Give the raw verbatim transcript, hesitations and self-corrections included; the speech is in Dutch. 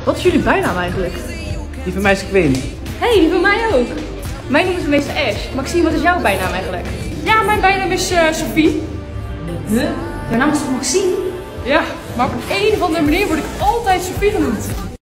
Wat is jullie bijnaam eigenlijk? Die van mij is Quinn. Hé, hey, die van mij ook. Mijn noemen ze meester Ash. Maxime, wat is jouw bijnaam eigenlijk? Ja, mijn bijnaam is uh, Sophie. Huh? Jouw naam is toch Maxime? Ja, maar op een, een of andere manier word ik altijd Sophie genoemd.